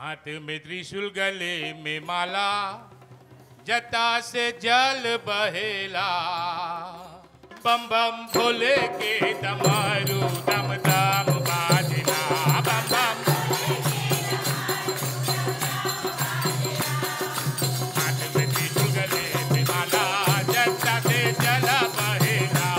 हाथ में त्रिशूल गले में माला, जटा से जल बहेला, बम बम भोले के डमरू दम दम बाजना, बम बम। हाथ में त्रिशूल गले में माला, जटा से जल बहेला,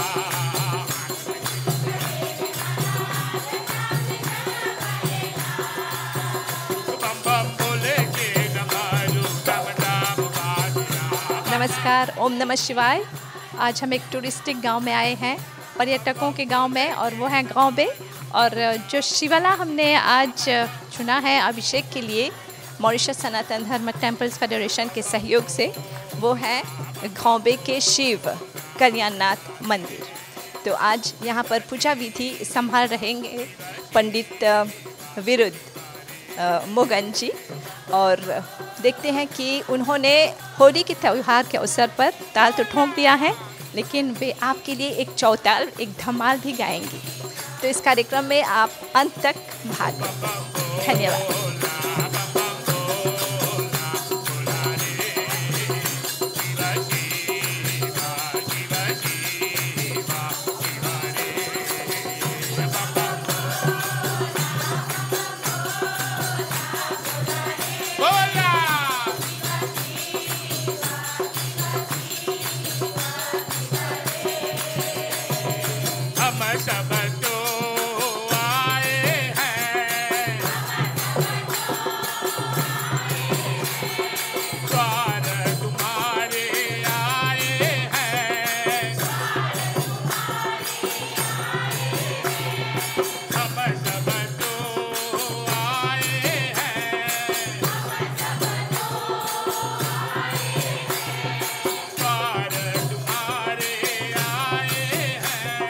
बम बम भोले के डमरू दम दम बाजना। नमस्कार, ओम नमः शिवाय। आज हम एक टूरिस्टिक गांव में आए हैं, पर्यटकों के गांव में, और वो है गांव बे। और जो शिवाला हमने आज चुना है अभिषेक के लिए मॉरिशस सनातन धर्म टेम्पल्स फेडरेशन के सहयोग से, वो है गांव बे के शिव कल्याणनाथ मंदिर। तो आज यहाँ पर पूजा विधि संभाल रहेंगे पंडित विरुद्ध मोगन जी, और देखते हैं कि उन्होंने होली के त्यौहार के अवसर पर ताल तो ठोंक दिया है, लेकिन वे आपके लिए एक चौताल, एक धमाल भी गाएंगी। तो इस कार्यक्रम में आप अंत तक भाग लें। धन्यवाद। सब तो आए हैं द्वार तुम्हारे आए हैं, हम सब तो आए हैं द्वार तुम्हारे आए हैं।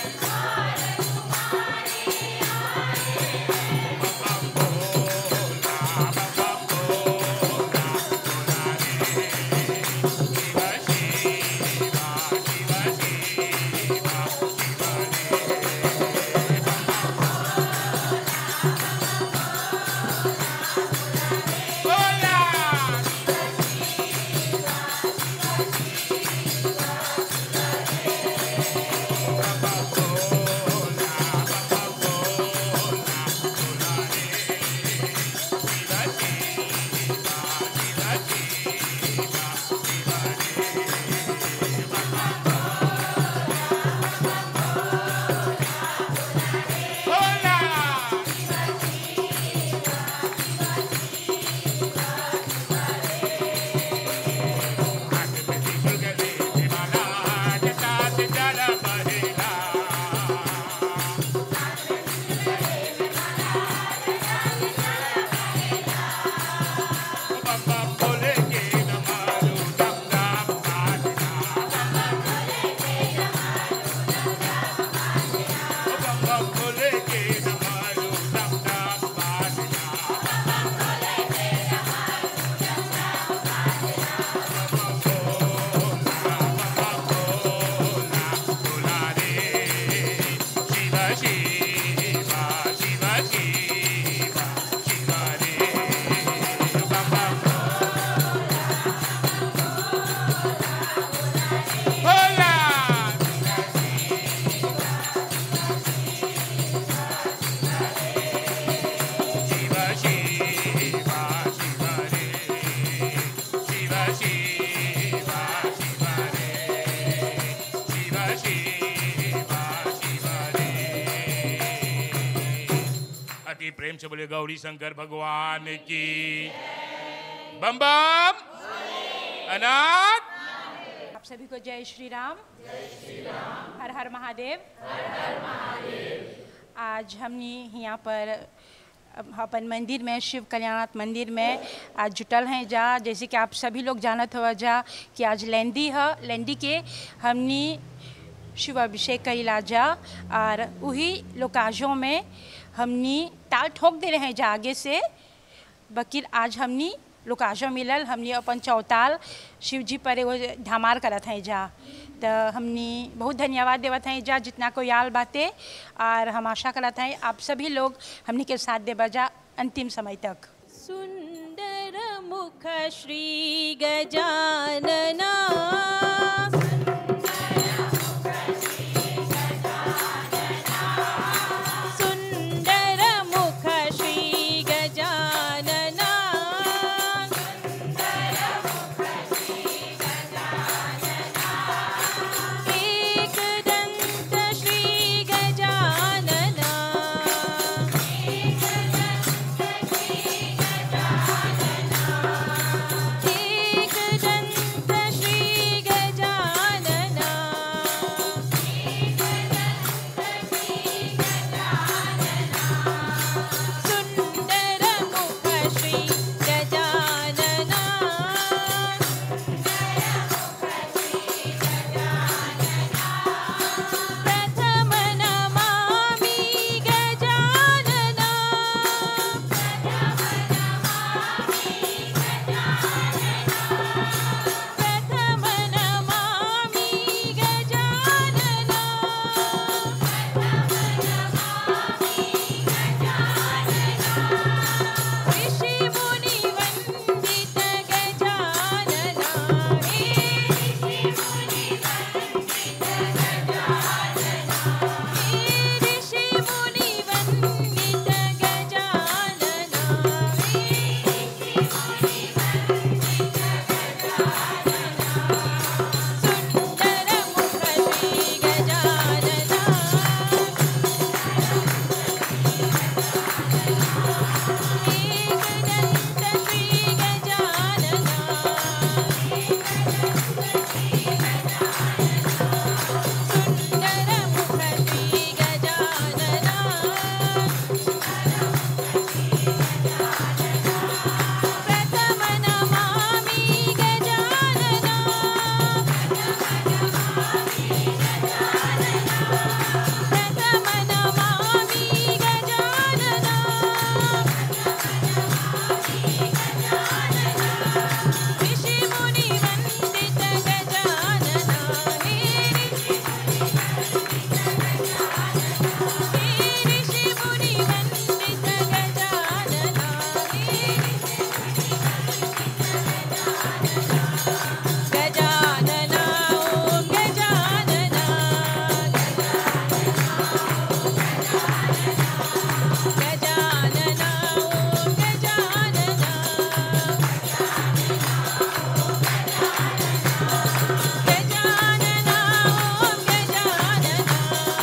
अति प्रेम से बोले गौरी शंकर भगवान की। बम बम अनाथ। आप सभी को जय श्री राम। हर हर महादेव। आज हमने यहाँ पर अपन मंदिर में, शिव कल्याणनाथ मंदिर में आज जुटल हैं जा। जैसे कि आप सभी लोग जानत हो जा कि आज लेंदी है, लेंदी के हमने शिव अभिषेक कइला जा, और वही लोकाजों में हमने ताल ठोक दे रहे हैं जा आगे से। बकीर आज हमने लोकाजों मिलल, हमने अपन चौताल शिव जी पर एगो धमार करत हैं जा। तो हमने बहुत धन्यवाद देवत हैं जा जितना कोई आल बाते, और हम आशा करत हैं आप सभी लोग हमने के साथ दे बजा अंतिम समय तक। सुंदर मुख श्री गजानना सुंदर मुख श्री गजानना एक दंत श्री गजानना एक दंत श्री गजानना सुंदर मुख श्री गजानना प्रथम नमामि गजानना प्रथम नमामि गजानना ऋषि मुनि वंदित गजानना ऋषि मुनि वंदित गजानना सुंदर मुख श्री गजानना एक दंत श्री गजानना सुंदर मुख श्री गजानना प्रथम नमामि गजानना प्रथम नमामि गजानना ऋषि मुनि वंदित गजानना ऋषि मुनि वंदित गजानना गजानना ओम गजानना गजानना ओम गजानना गजानना ओम गजानना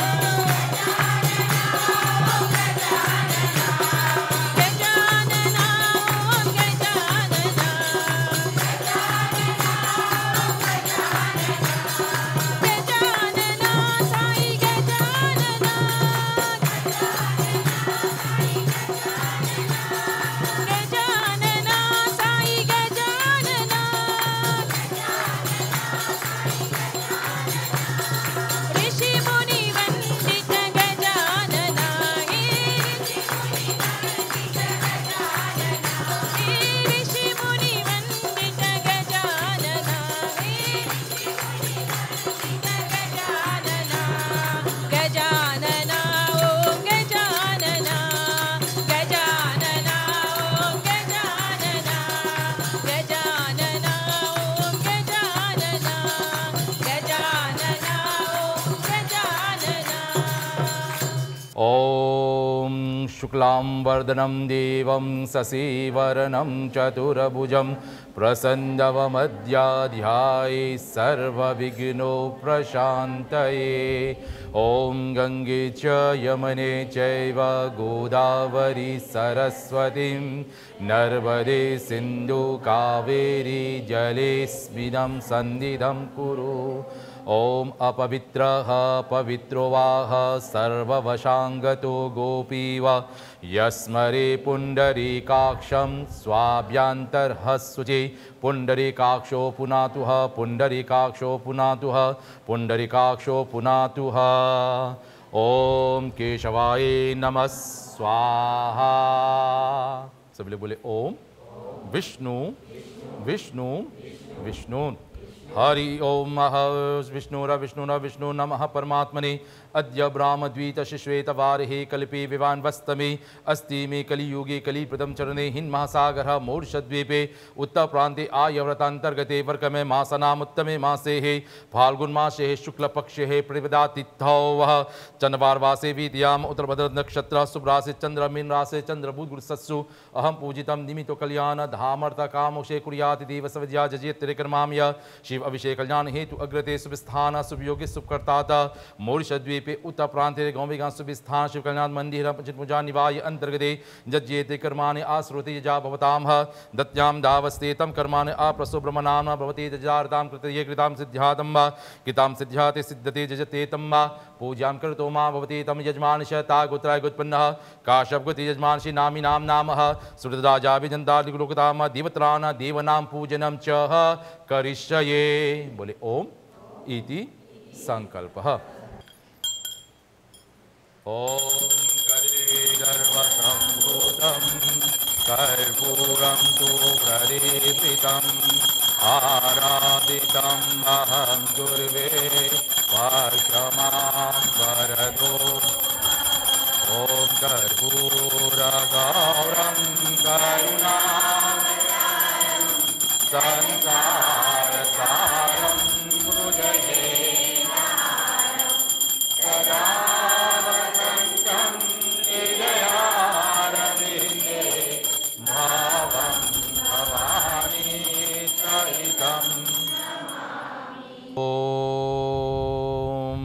गजानना ओम गजानना गजानना साई गजानना गजानना साई गजानना ऋषि मुनि वंदित गजानना ऋषि मुनि वंदित गजानना गजानना ओम गजानना गजानना ओम गजानना गजानना ओम गजानना गजानना ओम गजानना ॐ शुक्लांवर्धनं देवं शशिवर्णं चतुर्भुजं प्रसन्नवमध्याध्याये सर्वविघ्नोपशान्तये ॐ गंगे च यमुने चैव गोदावरी सरस्वतीं नर्मदे सिन्धु कावेरी जलेऽस्मिन् सन्निधिं कुरु ओम अपवित्रः पवित्रो वाह सर्ववशांगतो गोपीव यस्मरे पुंडरीकाक्षं स्वाभ्यंतरहस्सुचे पुंडरीकाक्षो पुनातुः पुंडरीकाक्षो पुनातुः पुंडरीकाक्षो पुनातुः ओम केशवाय नमः स्वाहा। सभी लोग बोले ओम विष्णु विष्णु विष्णु। हरि ओम विष्णु नमः परमात्मने अद्य ब्राह्मद्वीत शिश्वेत वारिहे कल्पे विवान्वस्तमे अस्ति मे कलियुगे कलिप्रदं चरणे हिन्महासागरः मूर्षद्वीपे उत्तरप्रान्ते आयव्रतान्तर्गते वर्कमे मासनामुत्तमे मासे फाल्गुन्मासे शुक्लपक्षे प्रतिपदातिथौ चन्द्रवारवासे वीत्याम् उत्तरभद्रनक्षत्र शुभराशि चन्द्र मीन राशि चन्द्र बुध गुरुसत्सु अहं पूजितं निमित्तो कल्याण धामर्थ कामोक्षे कुर्याति देव सविद्या जजेत्तिरिकर्माम्य शिव अभिषेक कल्याण हेतु अग्रते शुभस्थान शुभयोगी शुभकर्तात मौर्षद्वीपे उत्तर प्रांते गौविगां शुभस्थान शिव कल्याण मंदिर पूजा निवाय अंतर्गते जज्येते कर्माणि आश्रुति यजा भवतामः दत्यां दावस्ते तम कर्माणि अप्रसुब्रह्मणाम भवति जजारतां कृतये कृतां सिद्ध्यातं वा कृतां सिद्ध्याते सिद्धते जजते तं वा पूजां कर्तो मा भवति तम यजमानश तागोत्राय गुत्पन्नः काश्यपगुति यजमानशि नामी नामः सुरराजाभिजन्ता लोकताम देवत्राणां देवनां पूजनं च करिष्ये। बोले ओम इति संकल्पः। ओम कर्पूरं कर्पूरं तु प्रदीपितम् आराधितम् अहं गुर्वे वर्षमां वरदो। ओम कर्पूरगौरं करुणामयं संसारसारं भुजगे सदा वसन्तं हृदयारविन्दे भावं भवानी सहितम्। ओम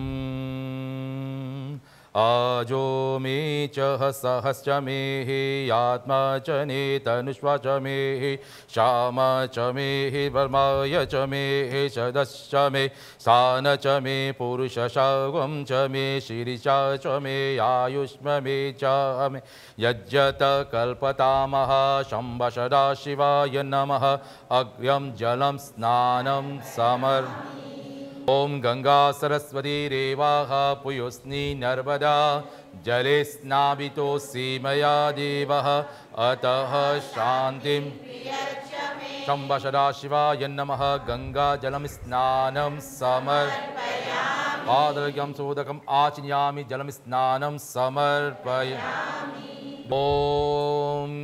आजो मे च सहश्च मे आत्मा च नेतनुष्वा च मे श्याम च मे वर्माय च मे सदश्च मे सान च मे पुरुष शवं च मे शीर्षा च मे आयुष्म मे च मे यज्ञत कल्पतामः शम्भ सदाशिवाय नमः। अग्र्यं जलं स्नानं समर् ओम गंगा सरस्वती रेवाः पुयोस्नी नर्मदा जले स्नावितोऽसि मया देवः अतः शान्तिं शम्भ सदाशिवाय नमः। गंगा जलं स्नानं समर्पयामि पादर्घ्यं सोदकम् आचमयामि जलं स्नानं समर्पयामि। ओम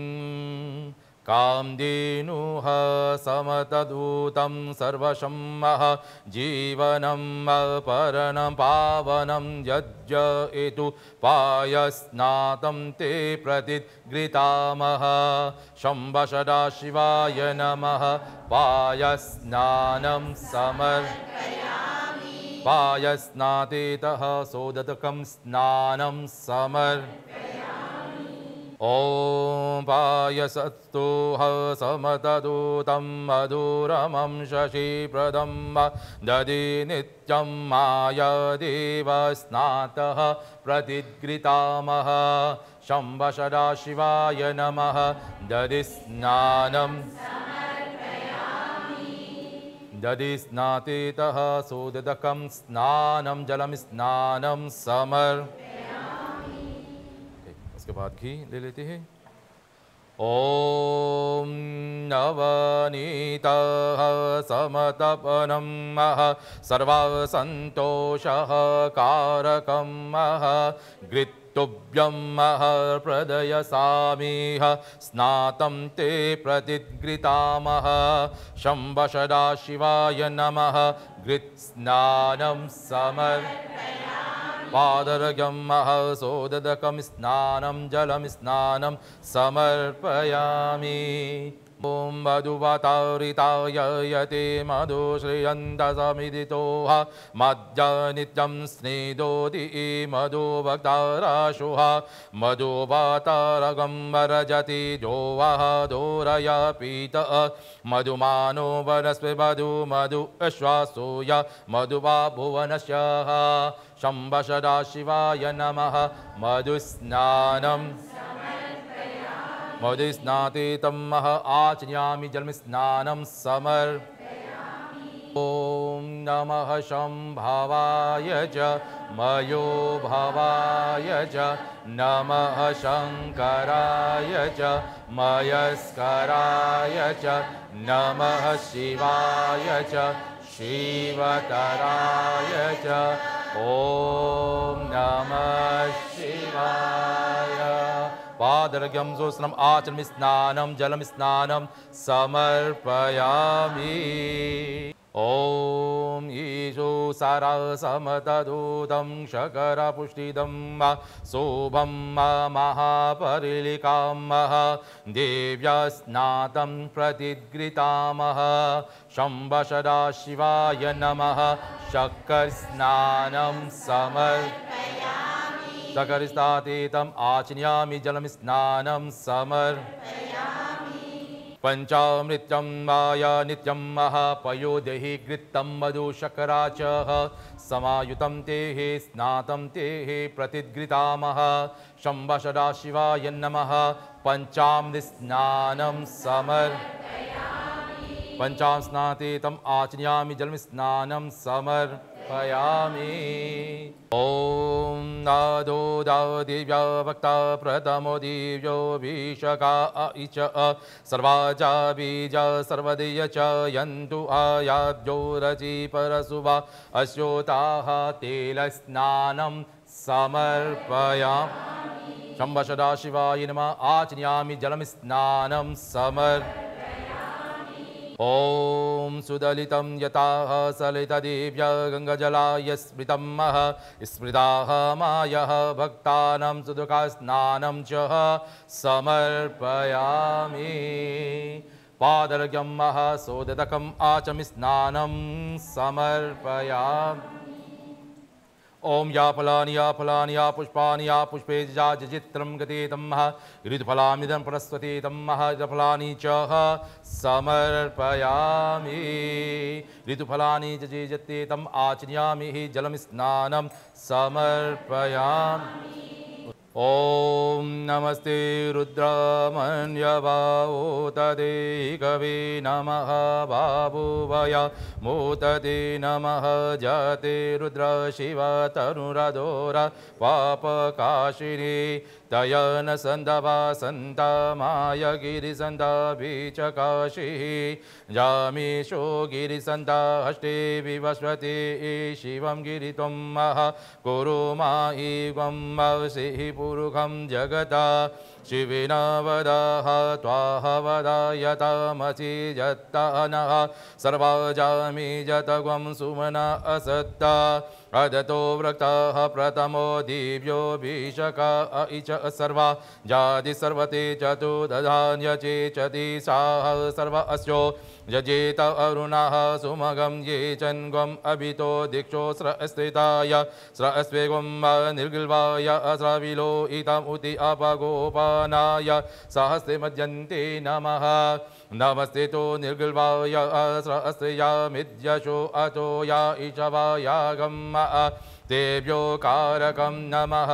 कामधेनुः समतदूतं सर्वशम्मः जीवनं परणं पावनं यज्ञेतु पायस्नातं ते प्रतिगृहीतामः। शम्भ सदाशिवाय नमः। पायस्नानं समर्पयामि पायस्नातेतः सोदकं स्नानं समर्पयामि। ओम पायसस्तुः समतदूतं मधुरमं शशिप्रदं दधि नित्यं माया देव स्नातः प्रतिगृहीतामः। शम्भ सदाशिवाय नमः। दधि स्नानं दधि स्नातेतः सोदकं स्नानं जलं स्नानं समर्पयामि। उसके बाद घी ले लेते हैं। ओम नवनीतः समतपनं सर्वसन्तोषः कारकं घृतुभ्यं प्रदयसामिह स्नातं ते प्रतिगृहीतामः। शम्भ सदाशिवाय नमः। घृत्स्नानं समर्पयामि पादर्घ्यं सोदकं स्नानं जलं स्नानं समर्पयामि। ओम मधुवातावृताय यते मधुश्रियन्तसमिदितोः मध्य नित्यं स्निदोति मधुभक्ताराशुः मधुवातारगं वरजति जोवः दोरय पीतः मधुमानो वनस्पति मधु मधु श्वासूय मधुवा भुवनस्यः। शम्भ सदाशिवाय नमः। मधुस्नानं मधुस्नातेतं आचमयामि जलं स्नानं समर्पयामि। ओम नमः शंभवाय च मयो भवाय च नमः शंकराय च मयस्कराय च नमः शिवाय च शिवतराय च ॐ नमः शिवाय। पादर्घ्यं सुस्नम् आचमि स्नानं जलं स्नानं समर्पयामि। ॐ ईशो सरसमतदूतं शकरपुष्टिदं शोभं महापरिलिकामः देव्या स्नातं प्रतिगृतामः शम्भ सदाशिवाय नमः शक्करस्नानं समर्पयामि। सकरस्तातीतम् आचमयामि जलं स्नानं समर्पयामि। पंचामृत्यं माया नित्यं महापयोदेहि घृतं मधु शर्करा च समायुतं तेः स्नातं तेः प्रतिगृतामः शम्भ सदाशिवाय नमः पंचामृत स्नानं समर्पयामि। पंचाम स्नातीतम् आचमयामि जलं स्नानं समर्पयामि। ॐ नादो दिव्या वक्ता प्रथमो दिव्यो भीषका इच सर्वाजा बीज सर्वदेय च यन्तु आयाद्यो रचि परशुभा अस्योताः तेलस्नानं समर्पयामि। शम्भ सदाशिवाय नमः आचमयामि जलं स्नानं समर्पयामि। ॐ सुदलितं यताः सलितदेव्य गङ्गाजलाय स्मृतं स्मृताः मायः भक्तानां सुदुःखस्नानं च समर्पयामि। पादर्घ्यं सोदकम् आचमि स्नानं समर्पयामि। ओम या फलानि या पुष्पानि या पुष्पे जाजित्रं गतेतं ऋतुफलामिदं प्रस्वतेतं ऋतुफलानि च समर्पयामि। ऋतुफलानि जजेजतेतं आचमयामि जलं स्नानं समर्पयामि। ओम नमस्ते रुद्रमन्यवाओतदे कवे नमः बाबुवय मोतदे नमः जाते रुद्र शिव तरुरदोर पापकाशिनी तयन संदवा संतमाय गिरिसंदा बीचकाशी जामीशो गिरिसंदा हष्टे विवस्वते शिवं गिरित्वं कुरु माहि gwam मवसिहि पुरुखं जगता शिवेन वदाः त्वाह वदायतमसि जत्तनः सर्वजामि जतग्वं सुमना असत्ता अदतो वृक्तः प्रथमो दिव्यो भीषक इच सर्वा जाति सर्वते चतुर्दधान्यचे चति साह सर्व अस्यो यजेत अरुणः सुमगं ये चन्गम् अभितो दीक्षो स्रस्थिताय स्रस्वेगं निर्गिल्वाय अस्रविलो इतमुति अपगोपनाय सहस्ते मध्यन्ते नमः नमस्ते तो निर्गिल्वाय अस्रस्त्यामिद्यशो अतो या इषवायागम् तेभ्यो कारकं नमः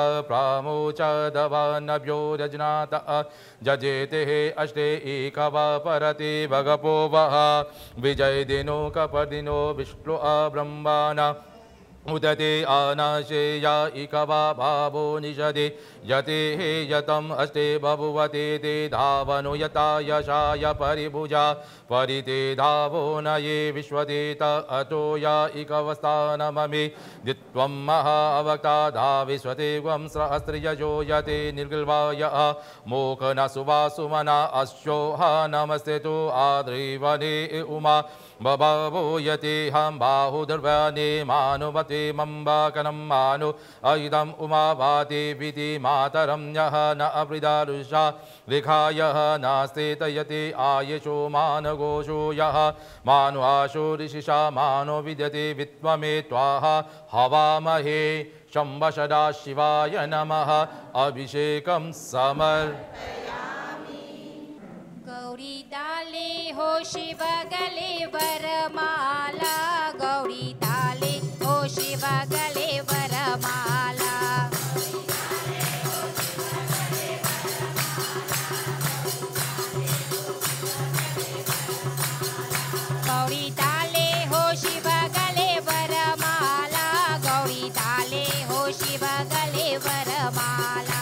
प्रामोचदवानभ्यो रजनात जजेते अष्टे एकवा परति भगपो वः विजय दिनो कपर्दिनो विष्णु ब्रह्मणा उदते अनाशेया इकवा भावो निषदे यते यतम् अस्ते बभुवते ते धावनो यता यशाय परिभुजा परिते धावो न ये विश्वदेत अतो या इकवस्थानममे दित्वं महावक्ता धाविश्वते gwam सहस्रयजो यते निर्गिल्वाय मोखन सुवासुमना अश्योहा नमस्ते तो आद्रिवने उमा बभवो यते हम बाहुदुर्वने मानुमते मम्बाकनं मानु अयिदम् उमा भाति विधि मातरं यः न अवृदारुषा रेखायः नास्ते तयते आयशो मानगोषो यः मानु आशो ऋषिषा मानो विद्यते वित्वमे त्वाः हवामहे शम्भ सदाशिवाय नमः अभिषेकं समर्पयामि। गौरी ताले हो शिव गले वरमाला गौरी ताले हो शिव गले वरमाला गौरी ताले हो शिव गले वरमाला गौरी ताले हो शिव गले वरमाला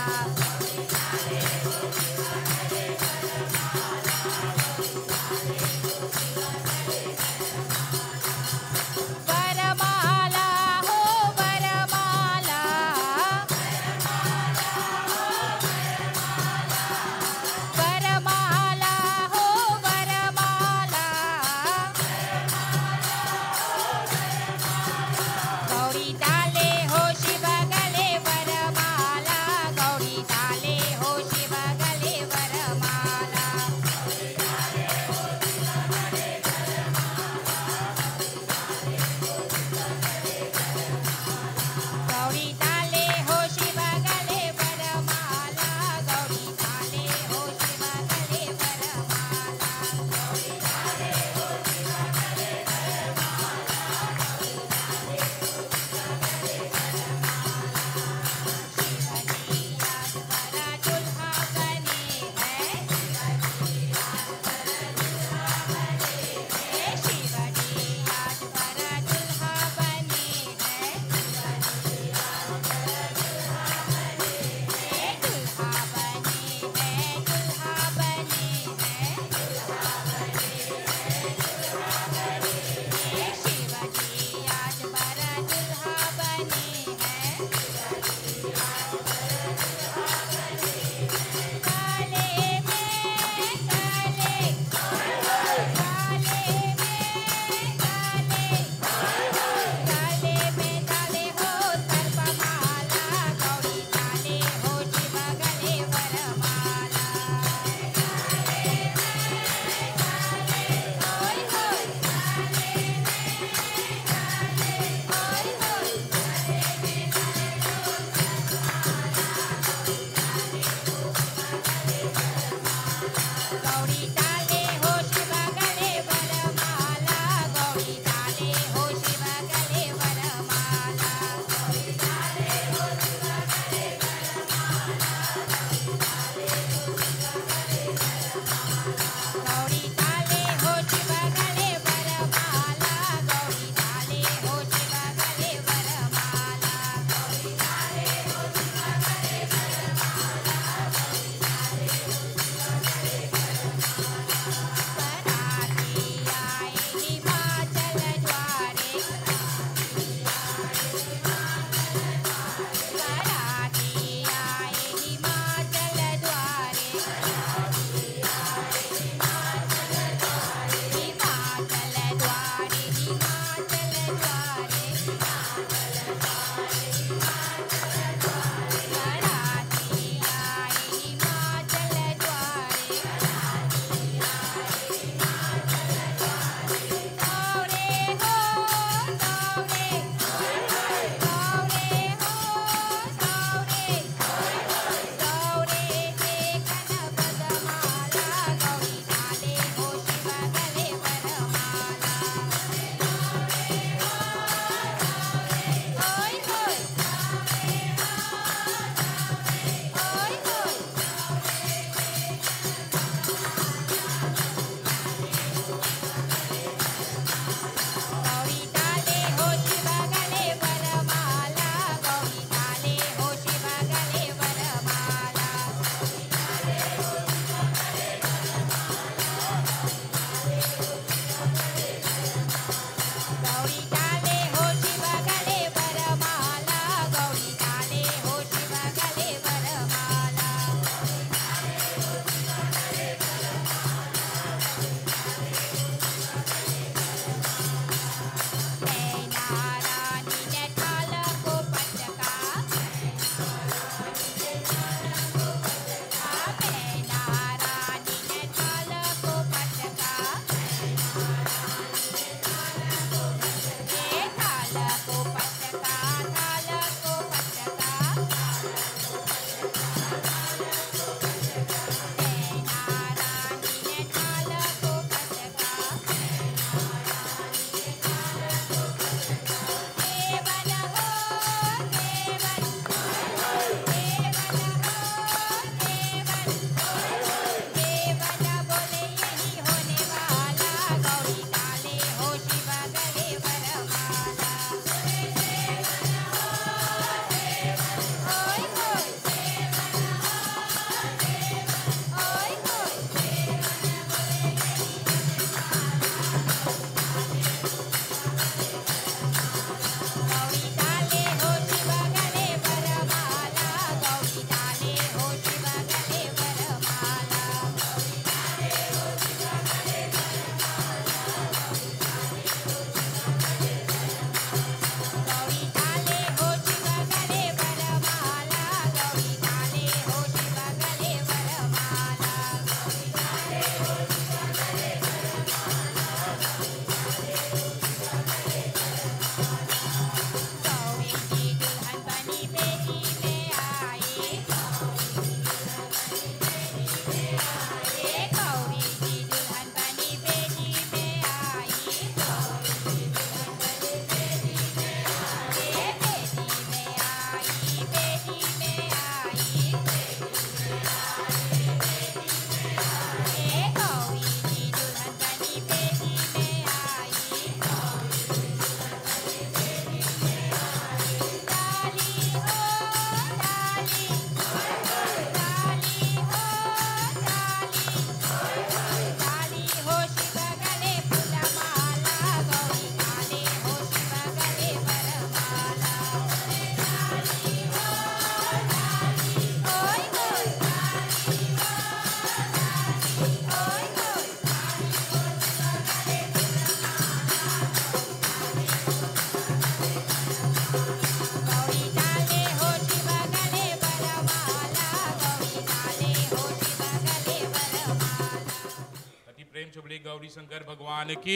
प्रेम से बोलिए गौरी शंकर भगवान की।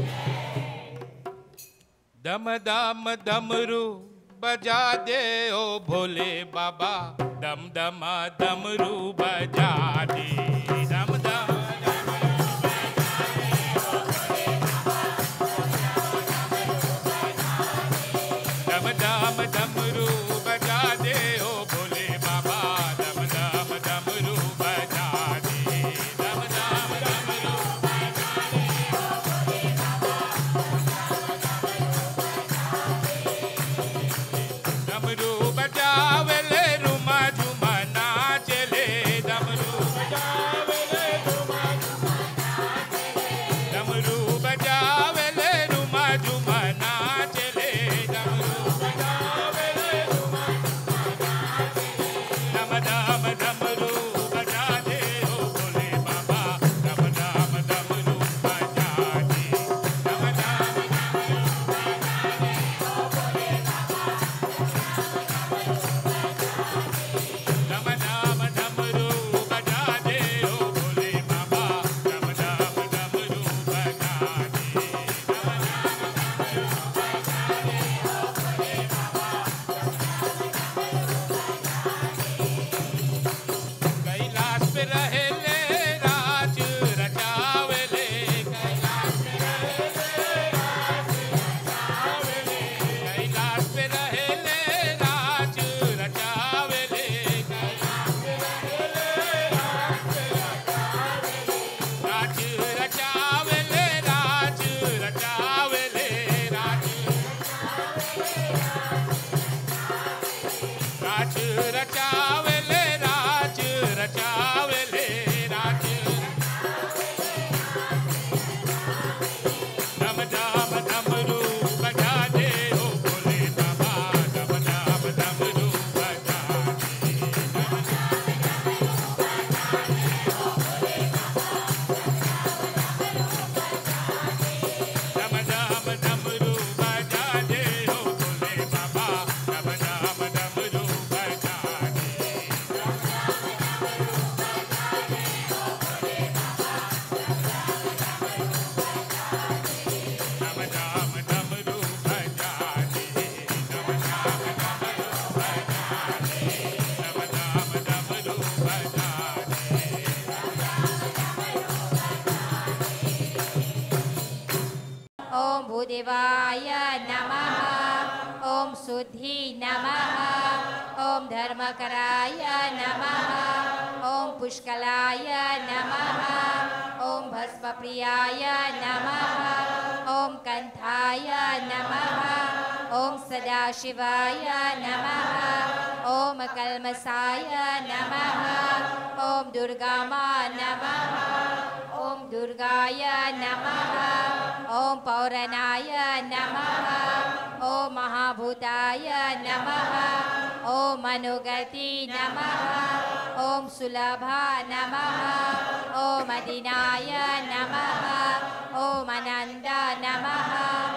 दम दम डमरू बजा दे ओ भोले बाबा, दम दम डमरू बजा दे, दम दम दम डमरू बजा दे ओ भोले बाबा, दम दम डमरू बजा दे, दम दम डमरू बजा दे ओ भोले बाबा, डमरू बजावे ले रुमा झुमा नाचे ले, डमरू बजावे ले रुमा झुमा नाचे ले, डमरू बजावे ले रुमा झुमा नाचे ले, डमरू बजावे ले रुमा झुमा नाचे ले, दम दम डमरू बजा दे ओ भोले बाबा, दम दम डमरू बजा दे, दम दम डमरू बजा दे ओ भोले बाबा, दम दम डमरू बजा दे ओ भोले बाबा, दम दम डमरू बजा दे, दम कैलाश पे रहे ले राज रचावे ले, कैलाश पे रहे ले राज रचावे ले, कैलाश पे रहे ले राज रचावे ले, कैलाश पे रहे ले राज रचावे ले, राज रचावे ले, राज रचावे ले, राज रचावे ले, राज दम दम डमरू बजा दे ओ भोले बाबा, दम दम डमरू बजा दे, दम दम डमरू बजा दे ओ भोले बाबा, दम दम डमरू बजा दे, दम दम डमरू बजा दे, दम दम डमरू बजा दे, दम दम डमरू बजा दे। ॐ भूदेवाय नमः, ॐ शुद्धि नमः, ॐ धर्मकराय नमः, ॐ पुष्कलाय नमः, ॐ भस्मप्रियाय नमः, ॐ कण्ठाय नमः, ॐ सदाशिवाय नमः, ॐ कल्मषाय नमः, ॐ दुर्गामा नमः, ॐ दुर्गाय नमः, ॐ पौरणाय नमः, ॐ महाभूताय नमः, ॐ मनोगति नमः, ॐ सुलभा नमः, ॐ मदिनाय नमः, ॐ आनन्द नमः,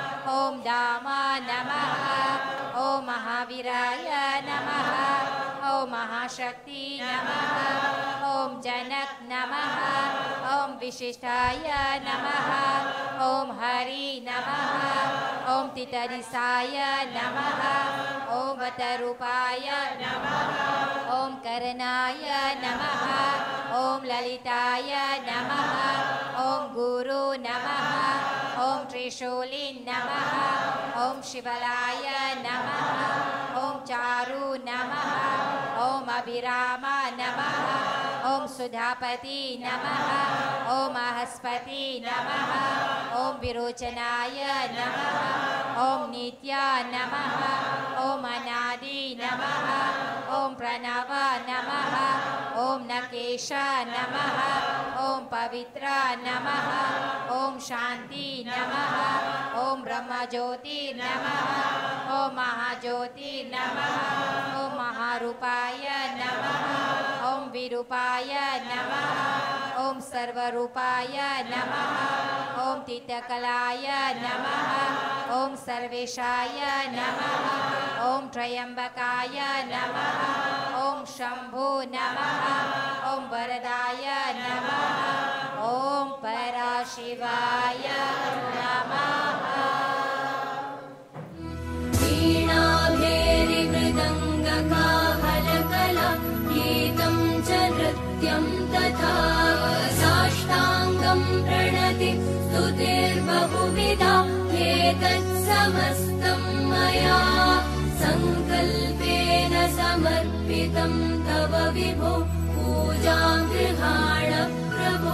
ॐ दाम नमः, ॐ महावीराय नमः, ॐ महाशक्ति नमः, ॐ जनक नमः, ॐ विशिष्टाय नमः, ॐ हरि नमः, ॐ तितरिसाय नमः, ॐ वतरूपाय नमः, ॐ करणाय नमः, ॐ ललिताय नमः, ॐ गुरु नमः, ॐ त्रिशूली नमः, ॐ शिवलाय नमः, ॐ चारु नमः, ॐ अभिराम नमः, ॐ सुधापति नमः, ॐ महस्पति नमः, ॐ विरोचनाय नमः, ॐ नित्य नमः, ॐ अनादि नमः, ॐ प्रणव नमः, ॐ नकेश नमः, ॐ पवित्र नमः, ॐ शान्ति नमः, ॐ ब्रह्मज्योति नमः, ॐ महाज्योति नमः, ॐ महारूपाय नमः, ॐ विरूपाय नमः, ॐ सर्वरूपाय नमः, ॐ तीर्थकलाय नमः, ॐ सर्वेशाय नमः, ॐ त्र्यम्बकाय नमः, ॐ शम्भो नमः, ॐ वरदाय नमः, ॐ ॐ परशिवाय नमः। वीणाभेरिमृदङ्गकाहलकला गीतं च नृत्यं तथा साष्टाङ्गं प्रणति स्तुतिर्बहुविधा एतत् समस्तं मया सङ्कल्पेन समर्पितं तव विभो पूजां गृहाण प्रभो।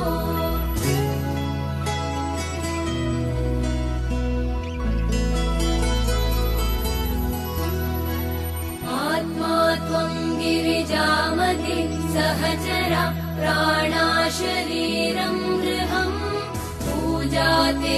आत्मा त्वं गिरिजामति सहचरा प्राणा शरीरं गृहम् पूजा ते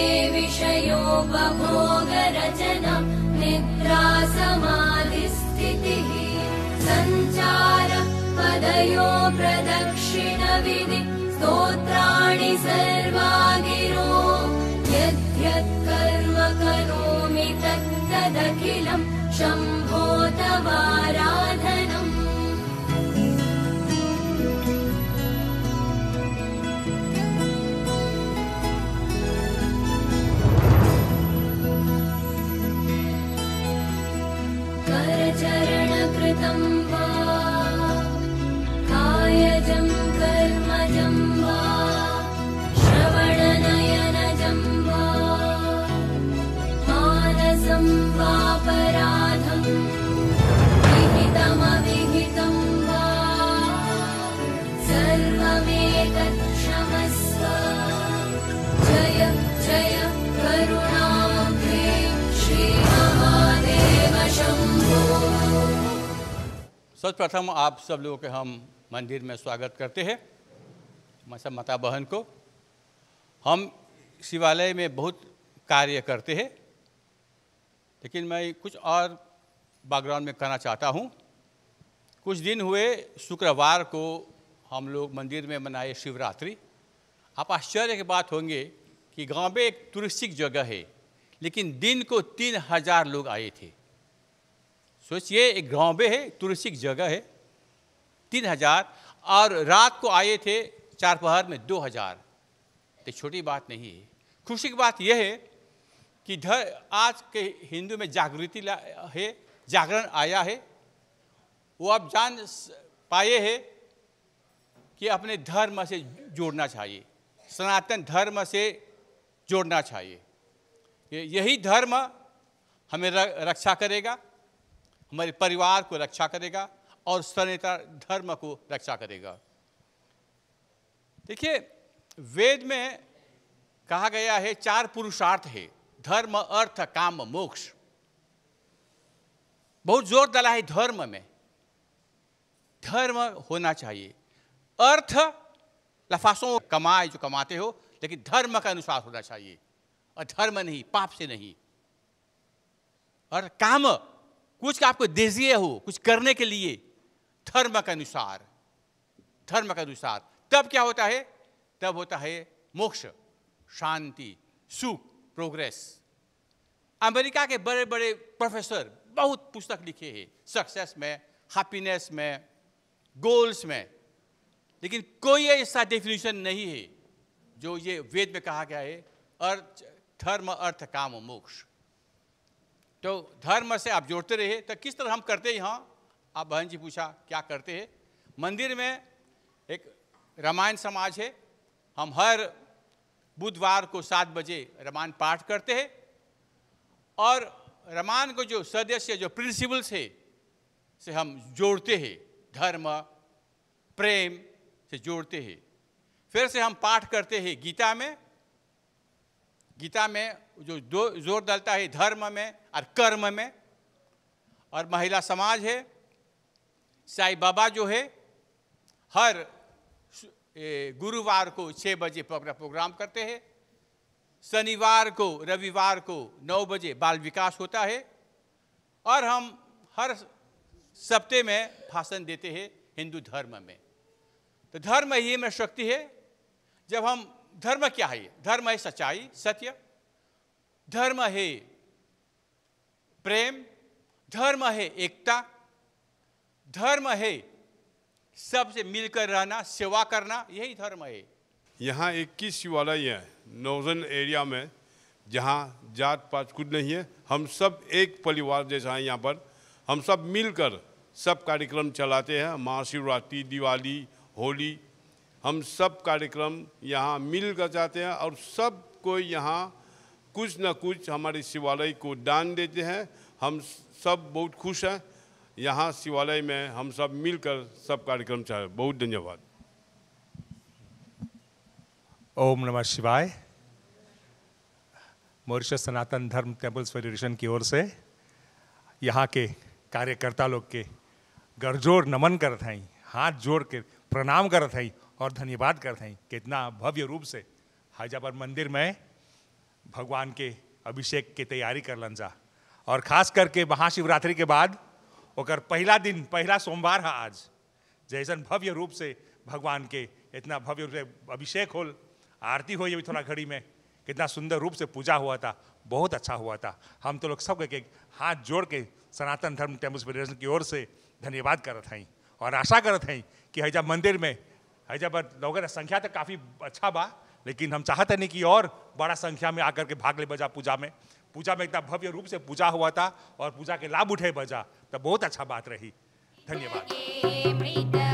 विषयोपभोगरचना निद्रा समाधिस्थितिः सञ्चार पदयो प्रदक्षिणविधि स्तोत्राणि सर्वा गिरो यद्यत् कर्म करोमि तत्तदखिलं शम्भो तवाराधनम्। करचरणकृतं वा कायजं कर्मजं वा श्रवणनयनजं वा मानसं वापराधं विहितमविहितं वा सर्वमेतत् क्षमस्व। जय जय करुणाब्धे श्रीमहादेव शम्भो। सर्वप्रथम आप सब लोगों के हम मंदिर में स्वागत करते हैं, सब माता बहन को। हम शिवालय में बहुत कार्य करते हैं, लेकिन मैं कुछ और बैकग्राउंड में कहना चाहता हूँ। कुछ दिन हुए शुक्रवार को हम लोग मंदिर में मनाए शिवरात्रि। आप आश्चर्य की बात होंगे कि गांव में एक टूरिस्टिक जगह है, लेकिन दिन को 3000 लोग आए थे। सोचिए, एक गांव में है, टूरिस्टिक जगह है, 3000, और रात को आए थे 4 पहर में 2000। तो छोटी बात नहीं है। खुशी की बात यह है कि आज के हिंदू में जागृति है, जागरण आया है। वो आप जान पाए हैं कि अपने धर्म से जोड़ना चाहिए, सनातन धर्म से जोड़ना चाहिए। यही धर्म हमें रक्षा करेगा, हमारे परिवार को रक्षा करेगा और सनातन धर्म को रक्षा करेगा। देखिए, वेद में कहा गया है 4 पुरुषार्थ है, धर्म अर्थ काम मोक्ष। बहुत जोर डाला है धर्म में। धर्म होना चाहिए। अर्थ लफासों कमाए जो कमाते हो, लेकिन धर्म का अनुसार होना चाहिए, और धर्म नहीं, पाप से नहीं। और काम कुछ आपको देजिए हो, कुछ करने के लिए, धर्म के अनुसार, धर्म के अनुसार। तब क्या होता है? तब होता है मोक्ष, शांति, सुख, प्रोग्रेस। अमेरिका के बड़े बड़े प्रोफेसर बहुत पुस्तक लिखे हैं, सक्सेस में, हैप्पीनेस में, गोल्स में, लेकिन कोई ऐसा डेफिनेशन नहीं है जो ये वेद में कहा गया है, अर्थ, धर्म, अर्थ, काम, मोक्ष। तो धर्म से आप जोड़ते रहे। तो किस तरह हम करते हैं? यहाँ आप बहन जी पूछा क्या करते हैं। मंदिर में एक रामायण समाज है। हम हर बुधवार को 7 बजे रामायण पाठ करते हैं, और रामायण को जो सदस्य, जो प्रिंसिपल्स है, से हम जोड़ते हैं, धर्म, प्रेम से जोड़ते हैं। फिर से हम पाठ करते हैं गीता में। गीता में जो जोर डालता है धर्म में और कर्म में। और महिला समाज है, साईं बाबा जो है, हर गुरुवार को 6 बजे प्रोग्राम करते हैं। शनिवार को, रविवार को 9 बजे बाल विकास होता है। और हम हर सप्ताह में भाषण देते हैं हिंदू धर्म में। तो धर्म ही में शक्ति है। जब हम, धर्म क्या है? धर्म है सच्चाई, सत्य। धर्म है प्रेम। धर्म है एकता। धर्म है सबसे मिलकर रहना, सेवा करना, यही धर्म है। यहाँ 21 शिवालय हैं नॉर्दर्न एरिया में, जहाँ जात पात कुछ नहीं है। हम सब एक परिवार जैसा है। यहाँ पर हम सब मिलकर सब कार्यक्रम चलाते हैं। महाशिवरात्रि, दिवाली, होली, हम सब कार्यक्रम यहाँ मिलकर जाते हैं और सब कोई यहाँ कुछ न कुछ हमारे शिवालय को दान देते हैं। हम सब बहुत खुश हैं। यहाँ शिवालय में हम सब मिलकर सब कार्यक्रम चला। बहुत धन्यवाद। ओम नमः शिवाय। मॉरिशस सनातन धर्म टेम्पल्स फेडरेशन की ओर से यहाँ के कार्यकर्ता लोग के गरजोर नमन करत हैं, हाथ जोड़ के प्रणाम करत हैं और धन्यवाद करते हैं। कितना भव्य रूप से हाजापर मंदिर में भगवान के अभिषेक की तैयारी करलन जा। और खास करके महाशिवरात्रि के बाद ओकर पहला दिन, पहला सोमवार है आज, जैसन भव्य रूप से भगवान के इतना भव्य रूप से अभिषेक होल, आरती हुई अभी थोड़ा घड़ी में, कितना सुंदर रूप से पूजा हुआ था, बहुत अच्छा हुआ था। हम तो लोग सब के हाथ जोड़ के सनातन धर्म टेम्पल्स फेडरेशन की ओर से धन्यवाद करत हैं और आशा करत हैं कि हैजा मंदिर में हैजा पर लोगों की संख्या तो काफ़ी अच्छा बा, लेकिन हम चाहते नहीं कि और बड़ा संख्या में आकर के भाग ले बजा पूजा में इतना भव्य रूप से पूजा हुआ था और पूजा के लाभ उठे बजा, तो बहुत अच्छा बात रही। धन्यवाद।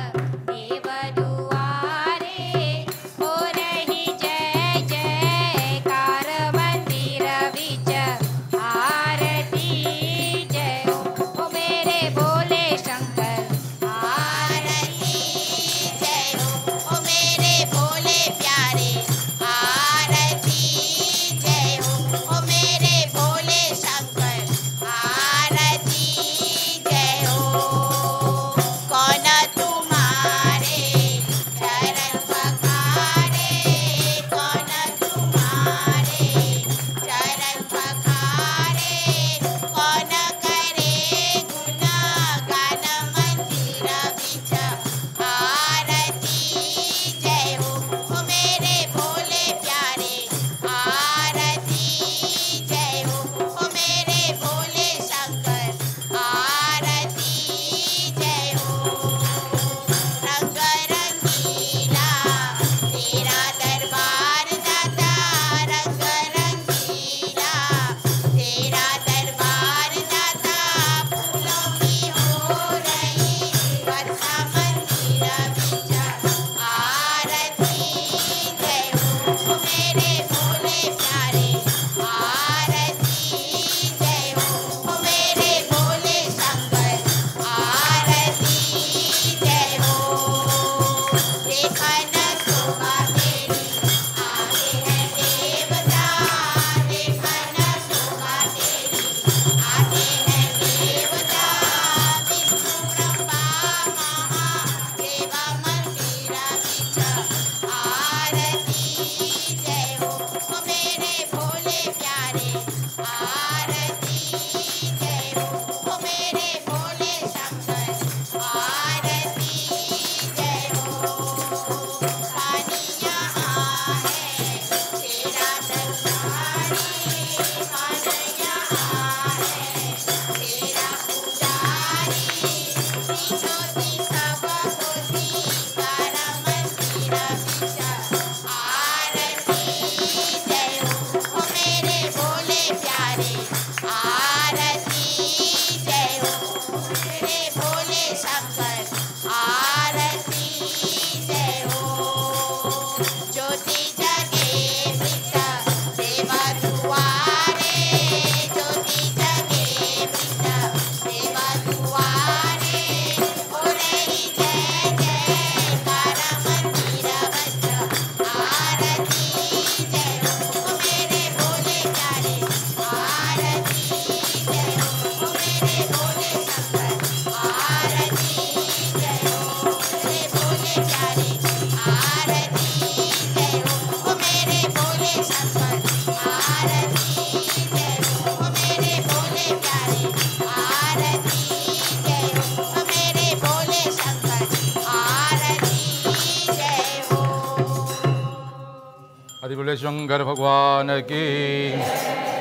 शंकर भगवान की।